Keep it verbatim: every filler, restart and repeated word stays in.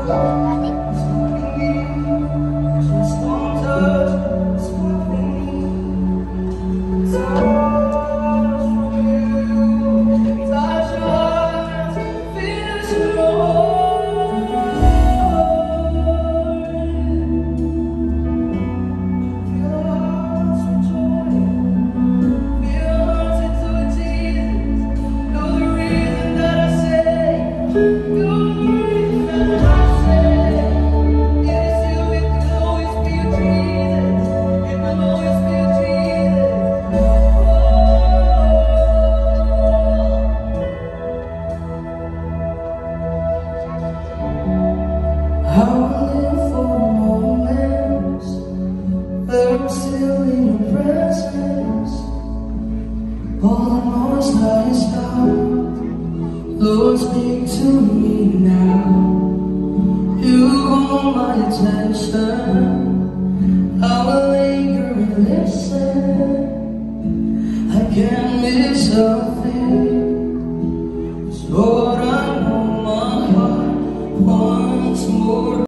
Just one touch, just one thing. Touch from you, touch your heart, feel your heart. Feel hearts with joy, feel hearts into Jesus. You're the reason that I say, you're the reason that I say. I live for moments where I'm still in your presence. All the noise dies down. Lord, speak to me now. You hold my attention. I will linger and listen. I can't miss a thing. Lord, I know my heart wants more.